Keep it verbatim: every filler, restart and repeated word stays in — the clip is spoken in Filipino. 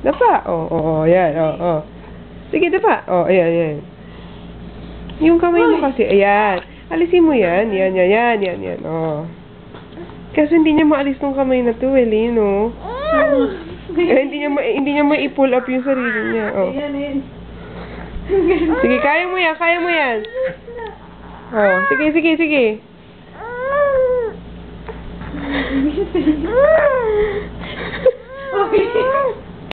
Dapa. Oh, oh, oh, yan. Oh, oh. Sige, dapa. Oh, ayan, ayan. Yung kamay mo kasi, ayan. Alisin mo yan. Yan, yan, yan, yan, yan. Oh. Kasi hindi niya maalis tong kamay na to, Elin, no? Eh, hindi niya ma hindi niya ma-pull up yung sarili niya. Oh. Sige, kaya mo yan, kaya mo yan. Oh, sige, sige, sige. Okay.